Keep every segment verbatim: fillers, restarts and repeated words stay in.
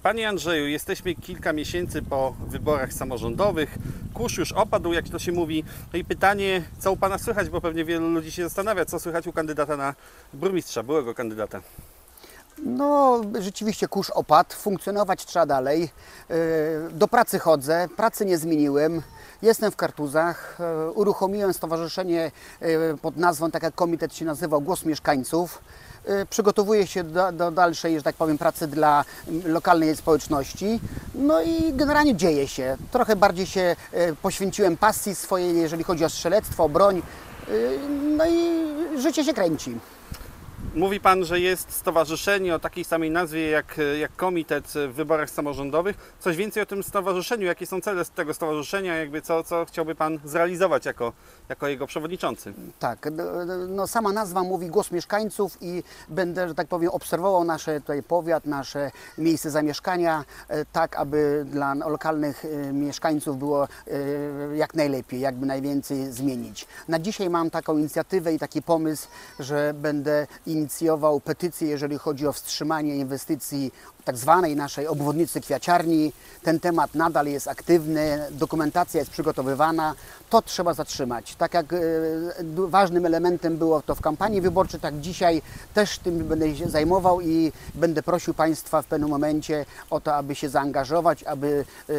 Panie Andrzeju, jesteśmy kilka miesięcy po wyborach samorządowych. Kurz już opadł, jak to się mówi. No i pytanie, co u Pana słychać, bo pewnie wielu ludzi się zastanawia, co słychać u kandydata na burmistrza, byłego kandydata. No, rzeczywiście kurz opadł, funkcjonować trzeba dalej. Do pracy chodzę, pracy nie zmieniłem. Jestem w Kartuzach, uruchomiłem stowarzyszenie pod nazwą, tak jak komitet się nazywał, Głos Mieszkańców. Przygotowuję się do, do dalszej, że tak powiem, pracy dla lokalnej społeczności. No i generalnie dzieje się. Trochę bardziej się poświęciłem pasji swojej, jeżeli chodzi o strzelectwo, o broń. No i życie się kręci. Mówi Pan, że jest stowarzyszenie o takiej samej nazwie jak, jak komitet w wyborach samorządowych. Coś więcej o tym stowarzyszeniu, jakie są cele tego stowarzyszenia, jakby co, co chciałby Pan zrealizować jako, jako jego przewodniczący? Tak, no sama nazwa mówi Głos Mieszkańców i będę, że tak powiem, obserwował nasze tutaj powiat, nasze miejsce zamieszkania, tak aby dla lokalnych mieszkańców było jak najlepiej, jakby najwięcej zmienić. Na dzisiaj mam taką inicjatywę i taki pomysł, że będę inicjował petycję, jeżeli chodzi o wstrzymanie inwestycji tak zwanej naszej obwodnicy Kwiaciarni. Ten temat nadal jest aktywny, dokumentacja jest przygotowywana. To trzeba zatrzymać. Tak jak e, ważnym elementem było to w kampanii wyborczej, tak dzisiaj też tym będę się zajmował i będę prosił Państwa w pewnym momencie o to, aby się zaangażować, aby e,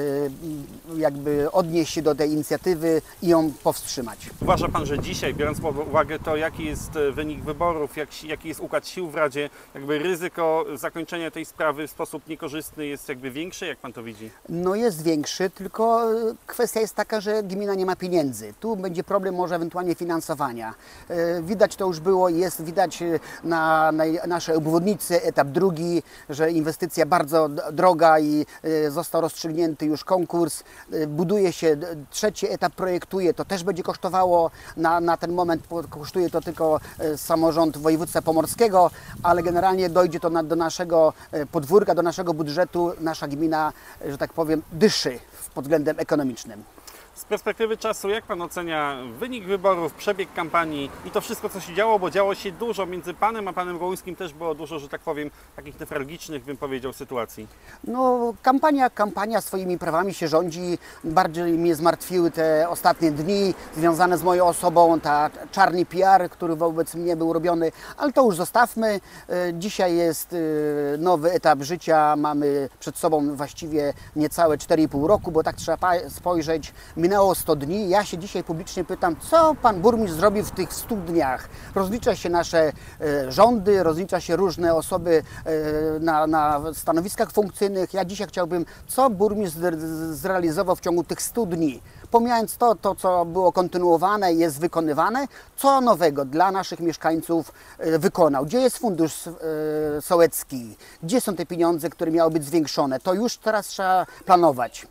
jakby odnieść się do tej inicjatywy i ją powstrzymać. Uważa Pan, że dzisiaj, biorąc pod uwagę to, jaki jest wynik wyborów, jak, jaki jest układ sił w Radzie, jakby ryzyko zakończenia tej sprawy w sposób niekorzystny jest jakby większe? Jak Pan to widzi? No jest większy, tylko kwestia jest taka, że gmina nie ma pieniędzy. Tu będzie problem może ewentualnie finansowania. Widać to już było, jest widać na, na naszej obwodnicy, etap drugi, że inwestycja bardzo droga i został rozstrzygnięty już konkurs. Buduje się, trzeci etap projektuje, to też będzie kosztowało, na, na ten moment kosztuje to tylko samorząd województwa pomorskiego, ale generalnie dojdzie to na, do naszego podwórka, do naszego budżetu. Nasza gmina, że tak powiem, dyszy pod względem ekonomicznym. Z perspektywy czasu, jak Pan ocenia wynik wyborów, przebieg kampanii i to wszystko, co się działo, bo działo się dużo między Panem a Panem Gołyńskim, też było dużo, że tak powiem, takich newralgicznych, bym powiedział, sytuacji. No, kampania, kampania swoimi prawami się rządzi. Bardziej mnie zmartwiły te ostatnie dni związane z moją osobą, ta czarny P R, który wobec mnie był robiony, ale to już zostawmy. Dzisiaj jest nowy etap życia, mamy przed sobą właściwie niecałe cztery i pół roku, bo tak trzeba spojrzeć. Minęło sto dni. Ja się dzisiaj publicznie pytam, co Pan Burmistrz zrobił w tych stu dniach. Rozlicza się nasze e, rządy, rozlicza się różne osoby e, na, na stanowiskach funkcyjnych. Ja dzisiaj chciałbym, co Burmistrz zrealizował w ciągu tych stu dni. Pomijając to, to, co było kontynuowane i jest wykonywane, co nowego dla naszych mieszkańców e, wykonał. Gdzie jest fundusz e, sołecki? Gdzie są te pieniądze, które miały być zwiększone? To już teraz trzeba planować.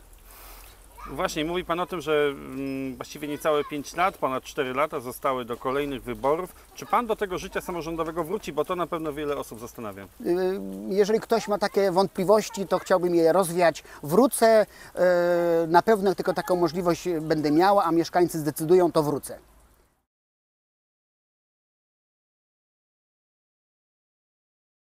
Właśnie, mówi Pan o tym, że właściwie niecałe pięć lat, ponad cztery lata zostały do kolejnych wyborów. Czy Pan do tego życia samorządowego wróci? Bo to na pewno wiele osób zastanawia. Jeżeli ktoś ma takie wątpliwości, to chciałbym je rozwiać. Wrócę, na pewno tylko taką możliwość będę miała, a mieszkańcy zdecydują, to wrócę.